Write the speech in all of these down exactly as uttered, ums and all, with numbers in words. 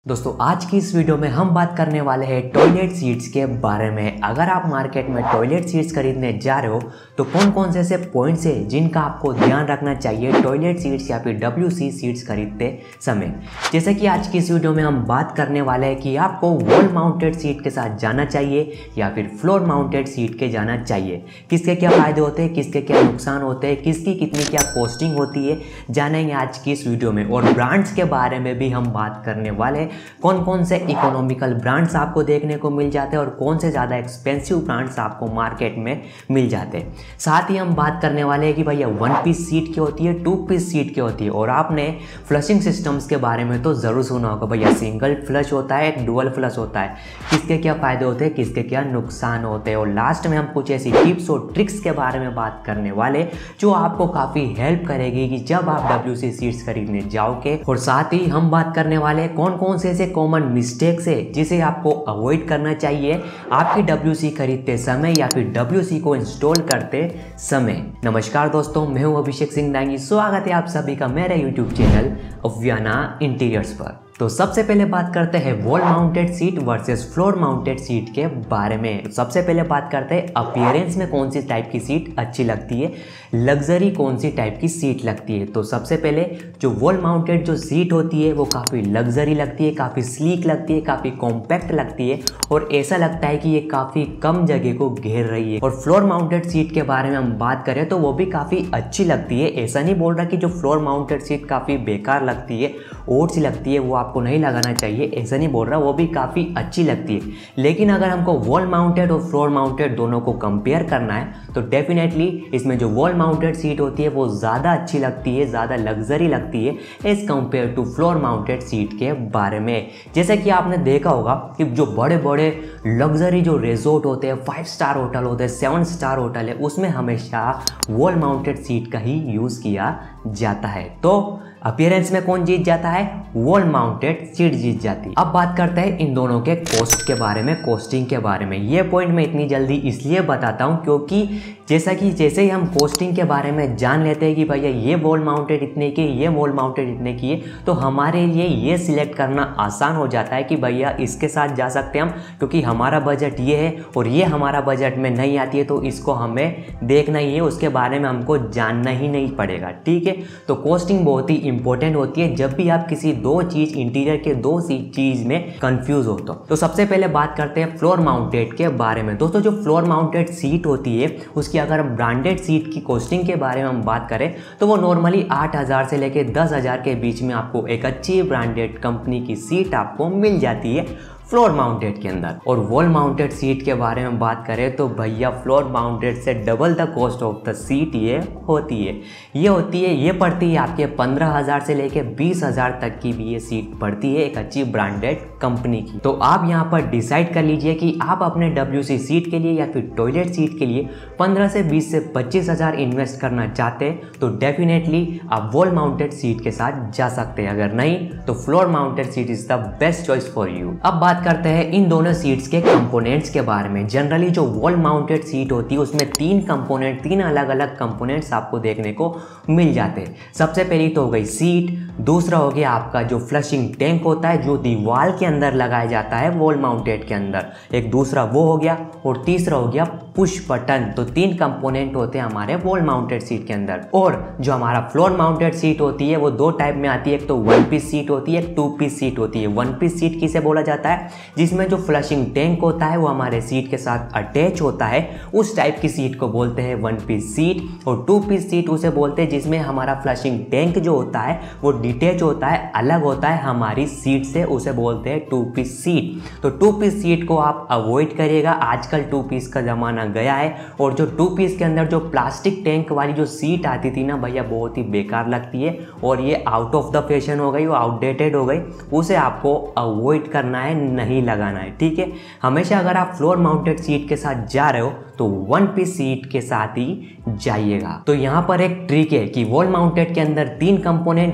दोस्तों आज की इस वीडियो में हम बात करने वाले हैं टॉयलेट सीट्स के बारे में। अगर आप मार्केट में टॉयलेट सीट्स खरीदने जा रहे हो तो कौन कौन से ऐसे पॉइंट्स हैं जिनका आपको ध्यान रखना चाहिए टॉयलेट सीट्स या फिर डब्ल्यू सी सीट्स खरीदते समय। जैसे कि आज की इस वीडियो में हम बात करने वाले हैं कि आपको वॉल माउंटेड सीट के साथ जाना चाहिए या फिर फ्लोर माउंटेड सीट के जाना चाहिए, किसके क्या फ़ायदे होते हैं, किसके क्या नुकसान होते हैं, किसकी कितनी क्या कॉस्टिंग होती है, जानेंगे आज की इस वीडियो में। और ब्रांड्स के बारे में भी हम बात करने वाले हैं, कौन कौन से इकोनॉमिकल ब्रांड्स आपको देखने को मिल जाते हैं और कौन से ज़्यादा एक्सपेंसिव ब्रांड्स आपको मार्केट में मिल जाते हैं। साथ ही हम बात करने वाले हैं कि भैया वन पीस सीट क्या होती है, टू पीस सीट क्या होती है। और आपने फ्लशिंग सिस्टम्स के बारे में तो ज़रूर सुना होगा, भैया सिंगल फ्लश होता है, एक डुअल फ्लश होता है, किसके क्या फ़ायदे होते हैं, किसके क्या नुकसान होते हैं। और लास्ट में हम कुछ ऐसी टिप्स और ट्रिक्स के बारे में बात करने वाले जो आपको काफ़ी हेल्प करेगी कि जब आप डब्ल्यू सी सीट्स खरीदने जाओगे। और साथ ही हम बात करने वाले हैं कौन कौन से ऐसे कॉमन मिस्टेक्स है जिसे आपको अवॉइड करना चाहिए आपकी डब्ल्यू सी खरीदते समय या फिर डब्ल्यू सी को इंस्टॉल करते समय। नमस्कार दोस्तों, मैं हूं अभिषेक सिंह डांगी। स्वागत है आप सभी का मेरे यूट्यूब चैनल अव्याना इंटीरियर्स पर। तो सबसे पहले बात करते हैं wall mounted seat versus floor mounted seat के बारे में। सबसे पहले बात करते हैं अपीयरेंस में कौन सी टाइप की सीट अच्छी लगती है, लग्जरी कौन सी टाइप की सीट लगती है। तो सबसे पहले जो वॉल माउंटेड जो सीट होती है वो काफ़ी लग्जरी लगती है, काफ़ी स्लीक लगती है, काफ़ी कॉम्पैक्ट लगती है और ऐसा लगता है कि ये काफ़ी कम जगह को घेर रही है। और फ्लोर माउंटेड सीट के बारे में हम बात करें तो वो भी काफ़ी अच्छी लगती है। ऐसा नहीं बोल रहा कि जो फ्लोर माउंटेड सीट काफ़ी बेकार लगती है, ओट सी लगती है, वो आपको नहीं लगाना चाहिए, ऐसा नहीं बोल रहा, वो भी काफ़ी अच्छी लगती है। लेकिन अगर हमको वॉल माउंटेड और फ्लोर माउंटेड दोनों को कंपेयर करना है तो डेफिनेटली इसमें जो वॉल माउंटेड सीट होती है वो ज़्यादा अच्छी लगती है, ज़्यादा लग्जरी लगती है as compare to floor mounted seat के बारे में। जैसे कि आपने देखा होगा कि जो बड़े बड़े लग्जरी जो रिजॉर्ट होते हैं, फाइव स्टार होटल होते हैं, सेवन स्टार होटल है, उसमें हमेशा वॉल माउंटेड सीट का ही यूज़ किया जाता है। तो अपीयरेंस में कौन जीत जाता है, वॉल माउंटेड सीट जीत जाती है। अब बात करते हैं इन दोनों के कॉस्ट के बारे में, कॉस्टिंग के बारे में। ये पॉइंट मैं इतनी जल्दी इसलिए बताता हूँ क्योंकि जैसा कि जैसे ही हम कॉस्टिंग के बारे में जान लेते हैं कि भैया ये वॉल माउंटेड इतने की, ये वॉल माउंटेड इतने की है, तो हमारे लिए ये सिलेक्ट करना आसान हो जाता है कि भैया इसके साथ जा सकते हैं हम, क्योंकि हमारा बजट ये है और ये हमारा बजट में नहीं आती है, तो इसको हमें देखना ही है, उसके बारे में हमको जानना ही नहीं पड़ेगा। ठीक है, तो कॉस्टिंग बहुत ही इंपॉर्टेंट होती है जब भी आप किसी दो चीज इंटीरियर के दो सी चीज में कंफ्यूज हो तो। तो सबसे पहले बात करते हैं फ्लोर माउंटेड के बारे में। दोस्तों जो फ्लोर माउंटेड सीट होती है उसकी अगर हम ब्रांडेड सीट की कॉस्टिंग के बारे में हम बात करें तो वो नॉर्मली आठ हज़ार से लेकर दस हज़ार के बीच में आपको एक अच्छी ब्रांडेड कंपनी की सीट आपको मिल जाती है फ्लोर माउंटेड के अंदर। और वॉल माउंटेड सीट के बारे में बात करें तो भैया फ्लोर माउंटेड से double the cost of the seat ये होती है। ये होती है ये पड़ती है आपके पंद्रह हज़ार से लेके बीस हज़ार तक की भी ये सीट पड़ती है एक अच्छी ब्रांडेड कंपनी की। तो आप यहाँ पर डिसाइड कर लीजिए कि आप अपने डब्ल्यू सी सीट के लिए या फिर टॉयलेट सीट के लिए पंद्रह से बीस से पच्चीस हज़ार इन्वेस्ट करना चाहते हैं तो डेफिनेटली आप वॉल माउंटेड सीट के साथ जा सकते हैं। अगर नहीं तो floor mounted seat is the best choice for you. अब बात करते हैं इन दोनों सीट्स के कंपोनेंट्स के बारे में। जनरली जो वॉल माउंटेड सीट होती है उसमें तीन कंपोनेंट तीन अलग अलग कंपोनेंट्स आपको देखने को मिल जाते हैं। सबसे पहली तो हो गई सीट, दूसरा हो गया आपका जो फ्लशिंग टैंक होता है जो दीवार के अंदर लगाया जाता है वॉल माउंटेड के अंदर, एक दूसरा वो हो गया, और तीसरा हो गया पुश बटन। तो तीन कंपोनेंट होते हैं हमारे वॉल माउंटेड सीट के अंदर। और जो हमारा फ्लोर माउंटेड सीट होती है वो दो टाइप में आती है, एक तो वन पीस सीट होती है, एक टू पीस सीट होती है। वन पीस सीट किसे बोला जाता है, जिसमें जो फ्लशिंग टैंक होता है वो हमारे सीट के साथ अटैच होता है, उस टाइप की सीट को बोलते हैं वन पीस सीट। और टू पीस सीट उसे बोलते हैं जिसमें हमारा फ्लशिंग टैंक जो होता है वो डिटैच होता है, अलग होता है हमारी सीट से, उसे बोलते हैं टू पीस सीट। तो टू पीस सीट को आप अवॉइड करिएगा, आजकल टू पीस का ज़माना गया है। और जो टू पीस के अंदर जो प्लास्टिक टैंक वाली जो सीट आती थी ना भैया, बहुत ही बेकार लगती है और ये आउट ऑफ द फैशन हो गई, वो आउटडेटेड हो गई, उसे आपको अवॉइड करना है, नहीं लगाना है। ठीक है, हमेशा अगर आप फ्लोर माउंटेड सीट के साथ जा रहे हो तो वन पीस सीट के साथ ही जाइएगा। तो यहाँ पर एक ट्रिक है कि वॉल माउंटेड के अंदर तीन कंपोनेंट होते हैं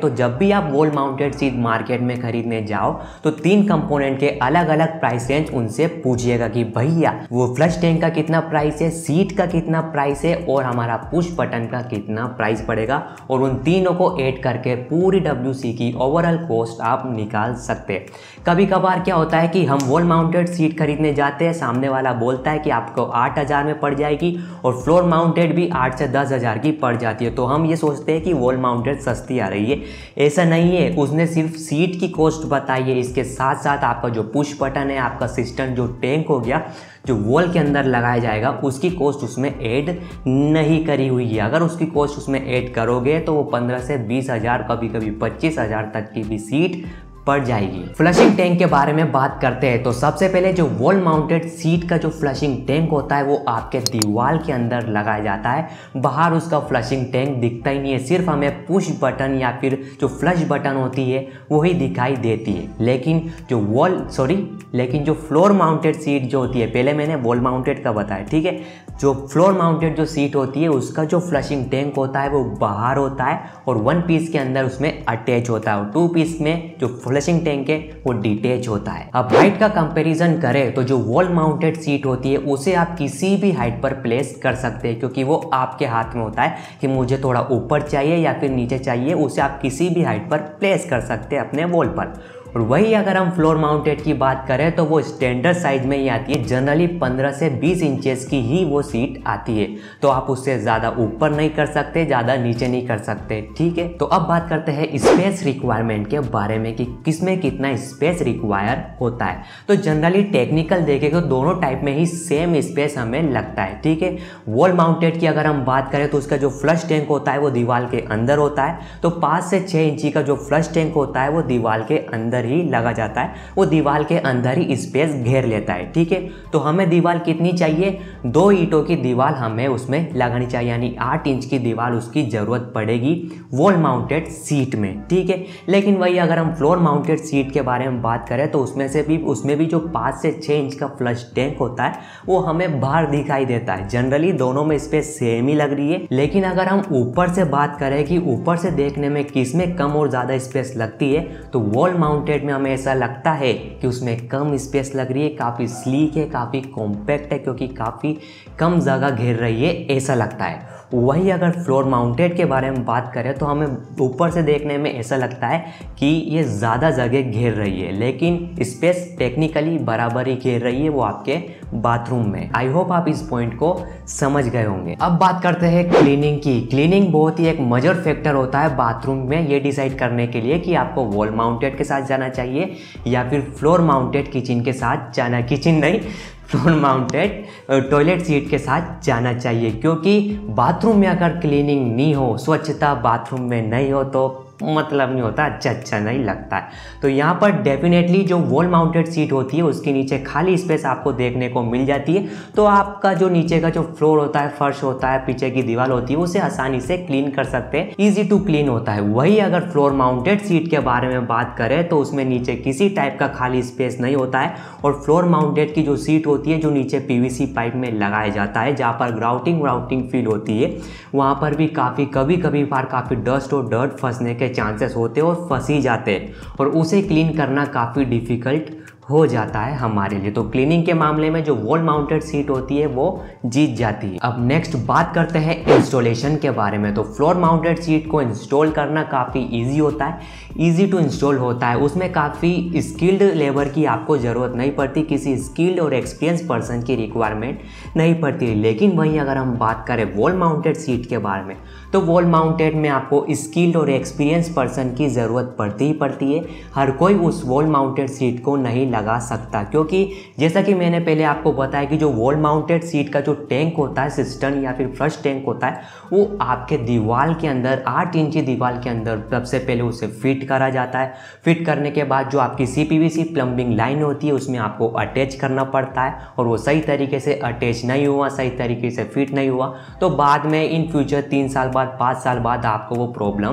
तो जब भी आप वॉल माउंटेड सीट मार्केट में खरीदने जाओ तो तीन कंपोनेंट के अलग अलग प्राइस रेंज उनसे पूछिएगा कि भैया वो फ्लश टैंक का कितना प्राइस है, सीट का कितना प्राइस है और हमारा पुश बटन का कितना प्राइस पड़ेगा, और उन तीनों को ऐड करके पूरी डब्ल्यू सी की ओवरऑल कॉस्ट आप निकाल सकते हैं। कभी कभार क्या होता है कि हम वॉल माउंटेड सीट खरीदने जाते हैं, सामने वाला बोलता है कि आपको आठ हज़ार में पड़ जाएगी और फ्लोर माउंटेड भी आठ से दस हज़ार की पड़ जाती है, तो हम ये सोचते हैं कि वॉल माउंटेड सस्ती आ रही है। ऐसा नहीं है, उसने सिर्फ सीट की कॉस्ट बताई है, इसके साथ साथ आपका जो पुश बटन है, आपका सिस्टम जो टैंक हो गया जो वॉल के अंदर लगाया जाएगा, उसकी कॉस्ट उसमें ऐड नहीं करी हुई है। अगर उसकी कॉस्ट उसमें ऐड करोगे तो वो पंद्रह से बीस हज़ार कभी कभी पच्चीस हज़ार तक की भी सीट पड़ जाएगी। फ्लशिंग टैंक के बारे में बात करते हैं तो सबसे पहले जो वॉल माउंटेड सीट का जो फ्लशिंग टैंक होता है वो आपके दीवार के अंदर लगाया जाता है। बाहर उसका फ्लशिंग टैंक दिखता ही नहीं है, सिर्फ हमें पुश बटन या फिर जो फ्लश बटन होती है वही दिखाई देती है। लेकिन जो वॉल सॉरी लेकिन जो फ्लोर माउंटेड सीट जो होती है, पहले मैंने वॉल माउंटेड का बताया, ठीक है, जो फ्लोर माउंटेड जो सीट होती है उसका जो फ्लशिंग टैंक होता है वो बाहर होता है और वन पीस के अंदर उसमें अटैच होता है, और टू पीस में जो फ्लशिंग टैंक है वो डिटेच होता है। अब हाइट का कंपैरिजन करें तो जो वॉल माउंटेड सीट होती है उसे आप किसी भी हाइट पर प्लेस कर सकते हैं, क्योंकि वो आपके हाथ में होता है कि मुझे थोड़ा ऊपर चाहिए या फिर नीचे चाहिए, उसे आप किसी भी हाइट पर प्लेस कर सकते हैं अपने वॉल पर। और वही अगर हम फ्लोर माउंटेड की बात करें तो वो स्टैंडर्ड साइज में ही आती है, जनरली पंद्रह से बीस इंचेस की ही वो सीट आती है, तो आप उससे ज़्यादा ऊपर नहीं कर सकते, ज़्यादा नीचे नहीं कर सकते, ठीक है। तो अब बात करते हैं स्पेस रिक्वायरमेंट के बारे में कि किसमें कितना स्पेस रिक्वायर होता है। तो जनरली टेक्निकल देखें तो दोनों टाइप में ही सेम स्पेस हमें लगता है, ठीक है। वॉल माउंटेड की अगर हम बात करें तो उसका जो फ्लश टैंक होता है वो दीवार के अंदर होता है, तो पाँच से छः इंची का जो फ्लश टैंक होता है वो दीवार के अंदर ही लगा जाता है, वो दीवार के अंदर ही स्पेस घेर लेता है, ठीक है। तो हमें दीवार कितनी चाहिए, दो ईंटों की दीवार हमें उसमें लगानी चाहिए, यानी आठ इंच की दीवार उसकी जरूरत पड़ेगी वॉल माउंटेड सीट में, ठीक है। लेकिन वही अगर हम फ्लोर माउंटेड सीट के बारे में बात करें तो उसमें से भी उसमें भी जो पाँच से छः इंच का फ्लश टैंक होता है वो हमें बाहर दिखाई देता है। जनरली दोनों में स्पेस सेम ही लग रही है, लेकिन अगर हम ऊपर से बात करें कि ऊपर से देखने में किसमें कम और ज़्यादा स्पेस लगती है, तो वॉल माउंटेड में हमें ऐसा लगता है कि उसमें कम स्पेस लग रही है, काफ़ी स्लीक है, काफ़ी कॉम्पैक्ट है, क्योंकि काफ़ी कम जगह घेर रही है ऐसा लगता है। वही अगर फ्लोर माउंटेड के बारे में बात करें तो हमें ऊपर से देखने में ऐसा लगता है कि ये ज़्यादा जगह घेर रही है, लेकिन स्पेस टेक्निकली बराबर ही घेर रही है वो आपके बाथरूम में। आई होप आप इस पॉइंट को समझ गए होंगे। अब बात करते हैं क्लीनिंग की। क्लीनिंग बहुत ही एक मेजर फैक्टर होता है बाथरूम में ये डिसाइड करने के लिए कि आपको वॉल माउंटेड के साथ जाना चाहिए या फिर फ्लोर माउंटेड किचन के साथ जाना, किचन नहीं फ्लोर माउंटेड टॉयलेट सीट के साथ जाना चाहिए, क्योंकि बाथरूम में अगर क्लीनिंग नहीं हो, स्वच्छता बाथरूम में नहीं हो तो मतलब नहीं होता, अच्छा अच्छा नहीं लगता है। तो यहाँ पर डेफिनेटली जो वॉल माउंटेड सीट होती है उसके नीचे खाली स्पेस आपको देखने को मिल जाती है, तो आपका जो नीचे का जो फ्लोर होता है, फर्श होता है, पीछे की दीवार होती है, उसे आसानी से क्लीन कर सकते हैं, इजी टू क्लीन होता है। वही अगर फ्लोर माउंटेड सीट के बारे में बात करें तो उसमें नीचे किसी टाइप का खाली स्पेस नहीं होता है, और फ्लोर माउंटेड की जो सीट होती है जो नीचे पीवीसी पाइप में लगाया जाता है, जहाँ पर ग्राउटिंग व्राउटिंग फील होती है, वहाँ पर भी काफ़ी कभी कभी बार काफ़ी डस्ट और डर्ट फंसने के चांसेस होते हैं और फंस ही जाते हैं, और उसे क्लीन करना काफ़ी डिफ़िकल्ट हो जाता है हमारे लिए। तो क्लीनिंग के मामले में जो वॉल माउंटेड सीट होती है वो जीत जाती है। अब नेक्स्ट बात करते हैं इंस्टॉलेशन के बारे में। तो फ्लोर माउंटेड सीट को इंस्टॉल करना काफ़ी इजी होता है, इजी टू इंस्टॉल होता है, उसमें काफ़ी स्किल्ड लेबर की आपको ज़रूरत नहीं पड़ती, किसी स्किल्ड और एक्सपीरियंस पर्सन की रिक्वायरमेंट नहीं पड़ती। लेकिन वहीं अगर हम बात करें वॉल माउंटेड सीट के बारे में तो वॉल माउंटेड में आपको स्किल्ड और एक्सपीरियंस पर्सन की ज़रूरत पड़ती ही पड़ती है। हर कोई उस वॉल माउंटेड सीट को नहीं लगा सकता, क्योंकि जैसा कि मैंने पहले आपको बताया कि जो वॉल माउंटेड सीट का जो टैंक होता है, सिस्टम या फिर फ्लश टैंक होता है, वो आपके दीवार के अंदर आठ इंची दीवार के अंदर सबसे पहले उसे फिट करा जाता है। फिट करने के बाद जो आपकी C P V C plumbing line होती है उसमें आपको अटैच करना पड़ता है, और वो सही तरीके से अटैच नहीं हुआ, सही तरीके से फिट नहीं हुआ, तो बाद में इन फ्यूचर तीन साल बाद पाँच साल बाद आपको वो प्रॉब्लम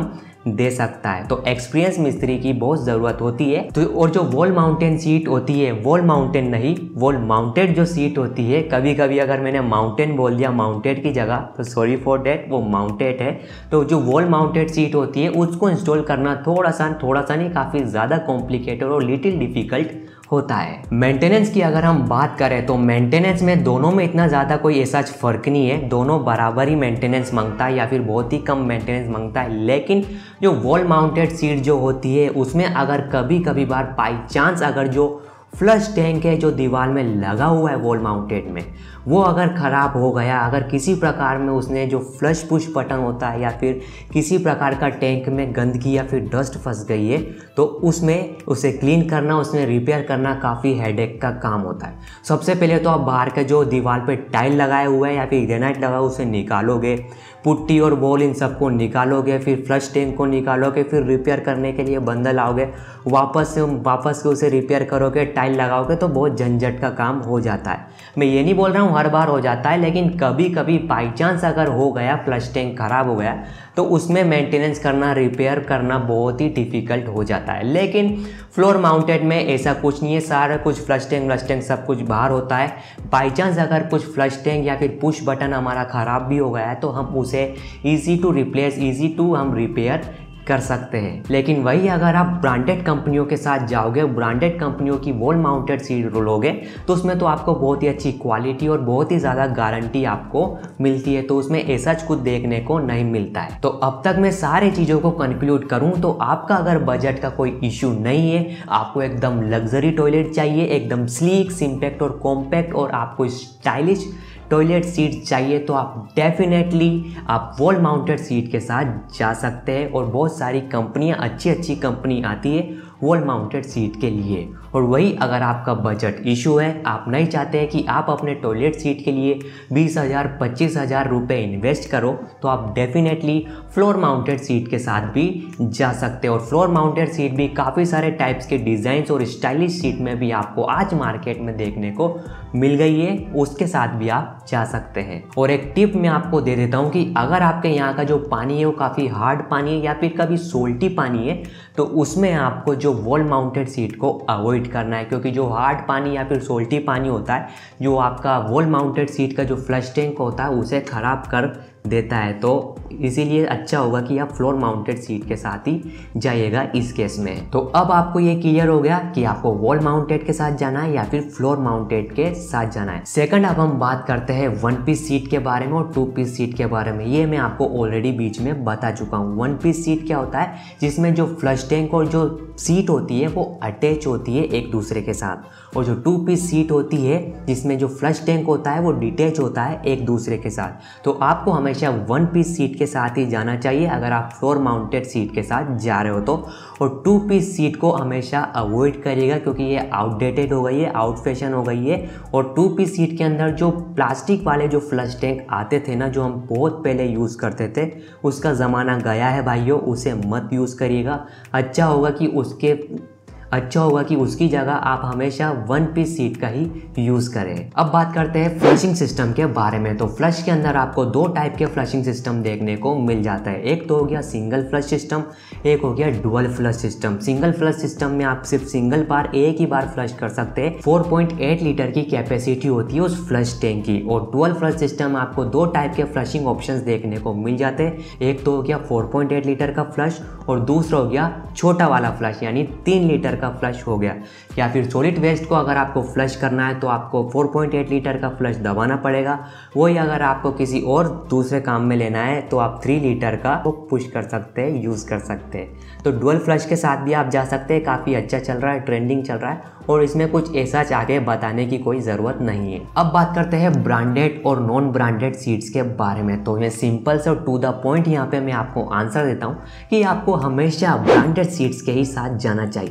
दे सकता है। तो एक्सपीरियंस मिस्त्री की बहुत ज़रूरत होती है। तो और जो वॉल माउंटेन सीट होती है, वॉल माउंटेन नहीं, वॉल माउंटेड जो सीट होती है, कभी कभी अगर मैंने माउंटेन बोल दिया माउंटेड की जगह तो सॉरी फॉर डैट, वो माउंटेड है। तो जो वॉल माउंटेड सीट होती है उसको इंस्टॉल करना थोड़ा सा थोड़ा सा नहीं काफ़ी ज़्यादा कॉम्प्लिकेटेड और लिटिल डिफिकल्ट होता है। मेंटेनेंस की अगर हम बात करें तो मेंटेनेंस में दोनों में इतना ज़्यादा कोई ऐसा फ़र्क नहीं है, दोनों बराबर ही मेंटेनेंस मांगता है या फिर बहुत ही कम मेंटेनेंस मांगता है। लेकिन जो वॉल माउंटेड सीट जो होती है उसमें अगर कभी कभी बार बाई चांस अगर जो फ्लश टैंक है जो दीवार में लगा हुआ है वॉल माउंटेड में, वो अगर ख़राब हो गया, अगर किसी प्रकार में उसने जो फ्लश पुश बटन होता है या फिर किसी प्रकार का टैंक में गंदगी या फिर डस्ट फंस गई है, तो उसमें उसे क्लीन करना, उसमें रिपेयर करना काफ़ी हेडेक का काम होता है। सबसे पहले तो आप बाहर के जो दीवार पे टाइल लगाए हुए हैं या फिर ग्रेनाइट लगा उसे निकालोगे, पुट्टी और बॉल इन सबको निकालोगे, फिर फ्लश टैंक को निकालोगे, फिर रिपेयर करने के लिए बंडल आओगे, वापस से वापस से उसे रिपेयर करोगे, टाइल लगाओगे, तो बहुत झंझट का काम हो जाता है। मैं ये नहीं बोल रहा हूँ हर बार हो जाता है, लेकिन कभी कभी बाई चांस अगर हो गया, फ्लश टैंक खराब हो गया, तो उसमें मेंटेनेंस करना, रिपेयर करना बहुत ही डिफ़िकल्ट हो जाता है। लेकिन फ्लोर माउंटेड में ऐसा कुछ नहीं है, सारा कुछ फ्लश टैंक व्लश टैंक सब कुछ बाहर होता है। बाई चांस अगर कुछ फ्लश टैंक या फिर पुश बटन हमारा ख़राब भी हो गया है तो हम उसे easy to replace, easy to हम रिपेयर कर सकते हैं। लेकिन वही अगर आप ब्रांडेड कंपनियों के साथ जाओगे, ब्रांडेड कंपनियों की वॉल माउंटेड सीट लोगे, तो उसमें तो आपको बहुत ही अच्छी क्वालिटी और बहुत ही ज़्यादा गारंटी आपको मिलती है, तो उसमें ऐसा कुछ देखने को नहीं मिलता है। तो अब तक मैं सारी चीज़ों को कंक्लूड करूं तो आपका अगर बजट का कोई इशू नहीं है, आपको एकदम लग्जरी टॉयलेट चाहिए, एकदम स्लीक, सिंपैक्ट और कॉम्पैक्ट, और आपको स्टाइलिश टॉयलेट सीट चाहिए, तो आप डेफिनेटली आप वॉल माउंटेड सीट के साथ जा सकते हैं। और बहुत सारी कंपनियां, अच्छी अच्छी कंपनी आती है वॉल माउंटेड सीट के लिए। और वही अगर आपका बजट इशू है, आप नहीं चाहते हैं कि आप अपने टॉयलेट सीट के लिए बीस हज़ार पच्चीस हज़ार रुपये इन्वेस्ट करो, तो आप डेफिनेटली फ्लोर माउंटेड सीट के साथ भी जा सकते हो। और फ्लोर माउंटेड सीट भी काफ़ी सारे टाइप्स के डिज़ाइंस और स्टाइलिश सीट में भी आपको आज मार्केट में देखने को मिल गई है, उसके साथ भी आप जा सकते हैं। और एक टिप मैं आपको दे देता हूँ कि अगर आपके यहाँ का जो पानी है वो काफ़ी हार्ड पानी है या फिर कभी सोल्टी पानी है, तो उसमें आपको जो वॉल माउंटेड सीट को अवॉइड करना है, क्योंकि जो हार्ड पानी या फिर सोल्टी पानी होता है जो आपका वॉल माउंटेड सीट का जो फ्लश टैंक होता है उसे ख़राब कर देता है। तो इसीलिए अच्छा होगा कि आप फ्लोर माउंटेड सीट के साथ ही जाइएगा इस केस में। तो अब आपको ये क्लियर हो गया कि आपको वॉल माउंटेड के साथ जाना है या फिर फ्लोर माउंटेड के साथ जाना है। सेकंड, अब हम बात करते हैं वन पीस सीट के बारे में और टू पीस सीट के बारे में। ये मैं आपको ऑलरेडी बीच में बता चुका हूँ। वन पीस सीट क्या होता है, जिसमें जो फ्लश टैंक और जो सीट होती है वो अटैच होती है एक दूसरे के साथ, और जो टू पीस सीट होती है जिसमें जो फ्लश टैंक होता है वो डिटैच होता है एक दूसरे के साथ। तो आपको हमेशा वन पीस सीट के साथ ही जाना चाहिए अगर आप फ्लोर माउंटेड सीट के साथ जा रहे हो तो। और टू पीस सीट को हमेशा अवॉइड करिएगा, क्योंकि ये आउटडेटेड हो गई है, आउट फैशन हो गई है। और टू पीस सीट के अंदर जो प्लास्टिक वाले जो फ्लश टैंक आते थे ना, जो हम बहुत पहले यूज़ करते थे, उसका ज़माना गया है भाइयों, उसे मत यूज़ करिएगा। अच्छा होगा कि उसके अच्छा होगा कि उसकी जगह आप हमेशा वन पीस सीट का ही यूज़ करें। अब बात करते हैं फ्लशिंग सिस्टम के बारे में। तो फ्लश के अंदर आपको दो टाइप के फ्लशिंग सिस्टम देखने को मिल जाता है। एक तो हो गया सिंगल फ्लश सिस्टम, एक हो गया dual flush system. Single flush system में आप सिर्फ सिंगल बार एक ही बार फ्लश कर सकते हैं। फोर पॉइंट एट लीटर की कैपेसिटी होती है उस फ्लश टैंक की। और डुअल फ्लश सिस्टम में आपको दो टाइप के फ्लशिंग ऑप्शंस देखने को मिल जाते हैं। एक तो हो गया फोर पॉइंट एट लीटर का फ्लश और दूसरा हो गया छोटा वाला फ्लश, यानी तीन लीटर का फ्लश हो गया। या फिर सॉलिड वेस्ट को अगर आपको फ्लश करना है तो आपको फोर पॉइंट एट लीटर का फ्लश दबाना पड़ेगा। वही अगर आपको किसी और दूसरे काम में लेना है तो आप थ्री लीटर का वो पुश कर सकते हैं, यूज़ कर सकते हैं। तो डुअल फ्लश के साथ भी आप जा सकते हैं, काफ़ी अच्छा चल रहा है, ट्रेंडिंग चल रहा है, और इसमें कुछ ऐसा आगे बताने की कोई ज़रूरत नहीं है। अब बात करते हैं ब्रांडेड और नॉन ब्रांडेड सीट्स के बारे में। तो ये सिंपल से और टू द पॉइंट यहाँ पे मैं आपको आंसर देता हूँ कि आपको हमेशा ब्रांडेड सीट्स के ही साथ जाना चाहिए।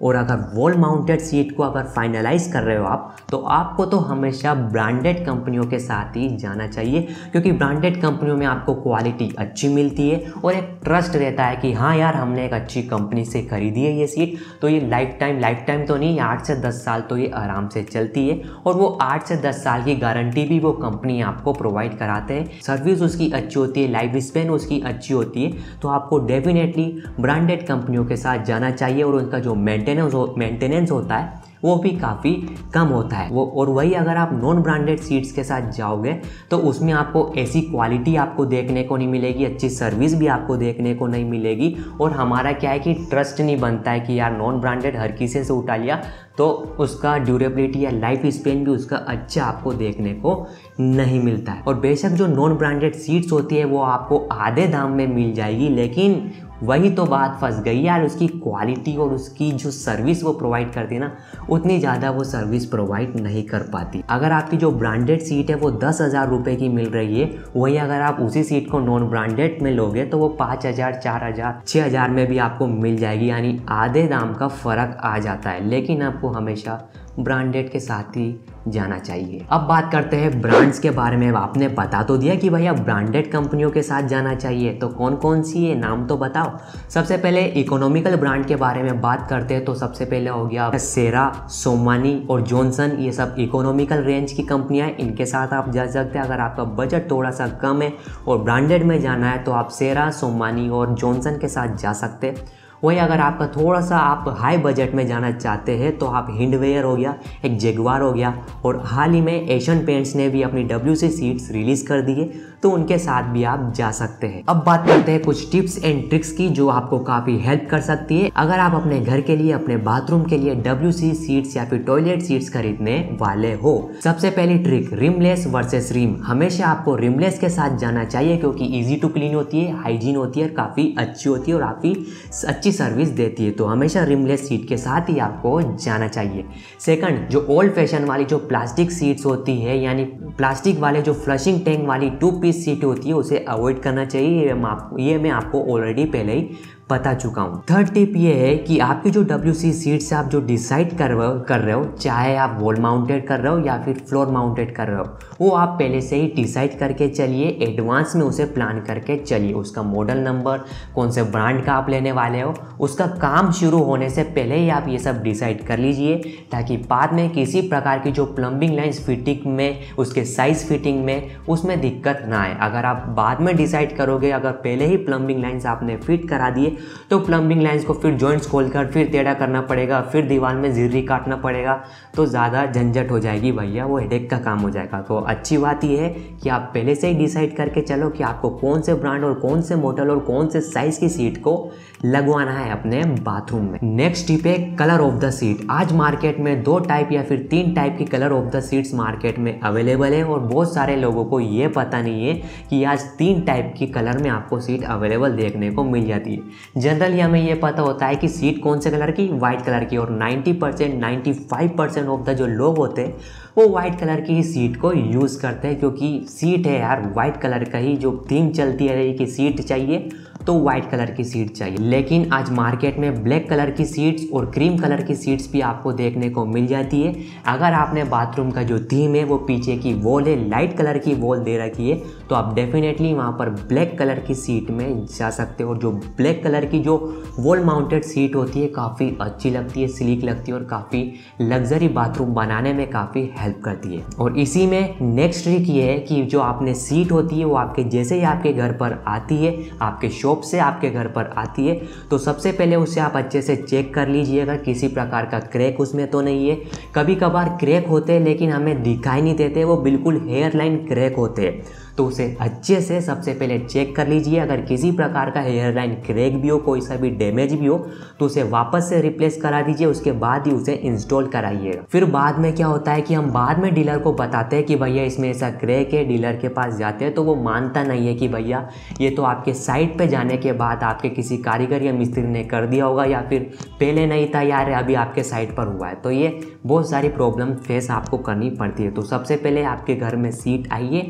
और अगर वॉल माउंटेड सीट को अगर फाइनलाइज कर रहे हो आप, तो आपको तो हमेशा ब्रांडेड कंपनियों के साथ ही जाना चाहिए, क्योंकि ब्रांडेड कंपनियों में आपको क्वालिटी अच्छी मिलती है और एक ट्रस्ट रहता है कि हाँ यार हमने एक अच्छी कंपनी से खरीदी है ये सीट, तो ये लाइफ टाइम लाइफ टाइम तो नहीं, आठ से दस साल तो ये आराम से चलती है। और वो आठ से दस साल की गारंटी भी वो कंपनी आपको प्रोवाइड कराते हैं, सर्विस उसकी अच्छी होती है, लाइफ स्पेन उसकी अच्छी होती है। तो आपको डेफिनेटली ब्रांडेड कंपनियों के साथ जाना चाहिए और उनका जो मेंटेनेंस मेंटेनेंस होता है वो भी काफ़ी कम होता है वो। और वही अगर आप नॉन ब्रांडेड सीट्स के साथ जाओगे तो उसमें आपको ऐसी क्वालिटी आपको देखने को नहीं मिलेगी, अच्छी सर्विस भी आपको देखने को नहीं मिलेगी। और हमारा क्या है कि ट्रस्ट नहीं बनता है कि यार नॉन ब्रांडेड हर किसी से उठा लिया तो उसका ड्यूरेबिलिटी या लाइफ स्पेन भी उसका अच्छा आपको देखने को नहीं मिलता है। और बेशक जो नॉन ब्रांडेड सीट्स होती है वो आपको आधे दाम में मिल जाएगी, लेकिन वही तो बात फंस गई यार, उसकी क्वालिटी और उसकी जो सर्विस वो प्रोवाइड करती है ना, उतनी ज़्यादा वो सर्विस प्रोवाइड नहीं कर पाती। अगर आपकी जो ब्रांडेड सीट है वो दस हज़ार रुपये की मिल रही है, वही अगर आप उसी सीट को नॉन ब्रांडेड में लोगे तो वो पाँच हज़ार चार हज़ार छः हज़ार में भी आपको मिल जाएगी, यानी आधे दाम का फ़र्क आ जाता है। लेकिन आपको हमेशा ब्रांडेड के साथ ही जाना चाहिए। अब बात करते हैं ब्रांड्स के बारे में। आपने बता तो दिया कि भैया ब्रांडेड कंपनियों के साथ जाना चाहिए, तो कौन कौन सी है नाम तो बताओ। सबसे पहले इकोनॉमिकल ब्रांड के बारे में बात करते हैं तो सबसे पहले हो गया सेरा, सोमानी और जॉनसन। ये सब इकोनॉमिकल रेंज की कंपनियां हैं, इनके साथ आप जा सकते हैं। अगर आपका बजट थोड़ा सा कम है और ब्रांडेड में जाना है तो आप सेरा, सोमानी और जॉनसन के साथ जा सकते हैं। वही अगर आपका थोड़ा सा आप हाई बजट में जाना चाहते हैं तो आप हिंडवेयर हो गया, एक जेगुआर हो गया, और हाल ही में एशियन पेंट्स ने भी अपनी डब्ल्यू सी सीट्स रिलीज़ कर दी है, तो उनके साथ भी आप जा सकते हैं। अब बात करते हैं कुछ टिप्स एंड ट्रिक्स की जो आपको काफ़ी हेल्प कर सकती है अगर आप अपने घर के लिए, अपने बाथरूम के लिए डब्ल्यू सी सीट्स या फिर टॉयलेट सीट्स खरीदने वाले हो। सबसे पहली ट्रिक, रिमलेस वर्सेस रिम। हमेशा आपको रिमलेस के साथ जाना चाहिए क्योंकि ईजी टू क्लीन होती है, हाइजीन होती है, काफ़ी अच्छी होती है और काफ़ी अच्छी सर्विस देती है। तो हमेशा रिमलेस सीट के साथ ही आपको जाना चाहिए। सेकंड, जो ओल्ड फैशन वाली जो प्लास्टिक सीट्स होती है, यानी प्लास्टिक वाले जो फ्लशिंग टैंक वाली टू पीस सीट होती है, उसे अवॉइड करना चाहिए। ये मैं ये मैं आपको ऑलरेडी पहले ही बता चुका हूँ। थर्ड टिप ये है कि आपकी जो डब्ल्यू सी सीट से आप जो डिसाइड कर कर रहे हो, चाहे आप वॉल माउंटेड कर रहे हो या फिर फ्लोर माउंटेड कर रहे हो, वो आप पहले से ही डिसाइड करके चलिए, एडवांस में उसे प्लान करके चलिए। उसका मॉडल नंबर, कौन से ब्रांड का आप लेने वाले हो, उसका काम शुरू होने से पहले ही आप ये सब डिसाइड कर लीजिए, ताकि बाद में किसी प्रकार की जो प्लम्बिंग लाइन्स फिटिंग में, उसके साइज फिटिंग में, उसमें दिक्कत ना आए। अगर आप बाद में डिसाइड करोगे, अगर पहले ही प्लम्बिंग लाइन्स आपने फिट करा दिए तो प्लम्बिंग लाइन्स को फिर जॉइंट्स खोलकर फिर टेढ़ा करना पड़ेगा, फिर दीवार में जिर्री काटना पड़ेगा, तो ज़्यादा झंझट हो जाएगी भैया, वो हेडेक का काम हो जाएगा। तो अच्छी बात यह है कि आप पहले से ही डिसाइड करके चलो कि आपको कौन से ब्रांड और कौन से मॉडल और कौन से साइज़ की सीट को लगवाना है अपने बाथरूम में। नेक्स्ट टिप है कलर ऑफ द सीट। आज मार्केट में दो टाइप या फिर तीन टाइप की colour of the seats market में अवेलेबल है और बहुत सारे लोगों को ये पता नहीं है कि आज तीन टाइप की कलर में आपको सीट अवेलेबल देखने को मिल जाती है। जनरली हमें ये पता होता है कि सीट कौन से कलर की, वाइट कलर की, और नब्बे परसेंट पचानवे परसेंट ऑफ द जो लोग होते हैं वो वाइट कलर की ही सीट को यूज़ करते हैं, क्योंकि सीट है यार वाइट कलर का ही, जो थीम चलती है कि सीट चाहिए तो वाइट कलर की सीट चाहिए। लेकिन आज मार्केट में ब्लैक कलर की सीट्स और क्रीम कलर की सीट्स भी आपको देखने को मिल जाती है। अगर आपने बाथरूम का जो थीम है वो पीछे की वॉल है, लाइट कलर की वॉल दे रखी है, तो आप डेफिनेटली वहाँ पर ब्लैक कलर की सीट में जा सकते हो। और जो ब्लैक कलर की जो वॉल माउंटेड सीट होती है काफ़ी अच्छी लगती है, स्लीक लगती है और काफ़ी लग्जरी बाथरूम बनाने में काफ़ी हेल्प करती है। और इसी में नेक्स्ट ट्रिक ये है कि जो आपने सीट होती है वो आपके जैसे ही आपके घर पर आती है, आपके शॉप से आपके घर पर आती है, तो सबसे पहले उसे आप अच्छे से चेक कर लीजिएगा किसी प्रकार का क्रैक उसमें तो नहीं है। कभी कभार क्रैक होते हैं लेकिन हमें दिखाई नहीं देते, वो बिल्कुल हेयर लाइन क्रैक होते हैं, तो उसे अच्छे से सबसे पहले चेक कर लीजिए। अगर किसी प्रकार का हेयर लाइन क्रैक भी हो, कोई सा भी डैमेज भी हो, तो उसे वापस से रिप्लेस करा दीजिए, उसके बाद ही उसे इंस्टॉल कराइएगा। फिर बाद में क्या होता है कि हम बाद में डीलर को बताते हैं कि भैया इसमें ऐसा क्रैक है, डीलर के पास जाते हैं तो वो मानता नहीं है कि भैया ये तो आपके साइट पे जाने के बाद आपके किसी कारीगर या मिस्त्री ने कर दिया होगा, या फिर पहले नहीं था यार अभी आपके साइट पर हुआ है। तो ये बहुत सारी प्रॉब्लम फेस आपको करनी पड़ती है। तो सबसे पहले आपके घर में सीट आइए,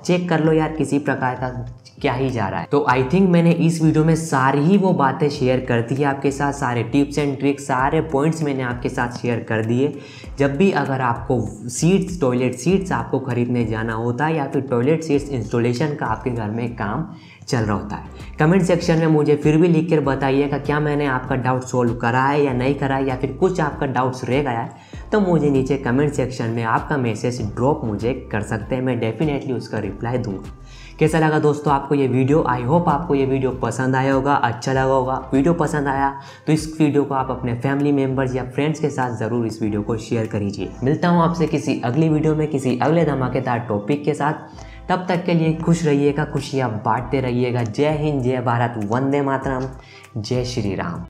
चेक कर लो यार किसी प्रकार का क्या ही जा रहा है। तो आई थिंक मैंने इस वीडियो में सारी ही वो बातें शेयर कर दी है आपके साथ, सारे टिप्स एंड ट्रिक्स, सारे पॉइंट्स मैंने आपके साथ शेयर कर दिए। जब भी अगर आपको सीट्स, टॉयलेट सीट्स आपको खरीदने जाना होता है या फिर टॉयलेट सीट्स इंस्टॉलेशन का आपके घर में काम चल रहा होता है, कमेंट सेक्शन में मुझे फिर भी लिख कर बताइएगा क्या मैंने आपका डाउट सोल्व करा है या नहीं करा है, या फिर कुछ आपका डाउट्स रह गया है तो मुझे नीचे कमेंट सेक्शन में आपका मैसेज ड्रॉप मुझे कर सकते हैं, मैं डेफिनेटली उसका रिप्लाई दूंगा। कैसा लगा दोस्तों आपको ये वीडियो? आई होप आपको ये वीडियो पसंद आया होगा, अच्छा लगा होगा। वीडियो पसंद आया तो इस वीडियो को आप अपने फैमिली मेम्बर्स या फ्रेंड्स के साथ ज़रूर इस वीडियो को शेयर करिए। मिलता हूँ आपसे किसी अगली वीडियो में किसी अगले धमाकेदार टॉपिक के साथ। तब तक के लिए खुश रहिएगा, खुशियाँ बांटते रहिएगा। जय हिंद, जय भारत, वंदे मातरम, जय श्री राम।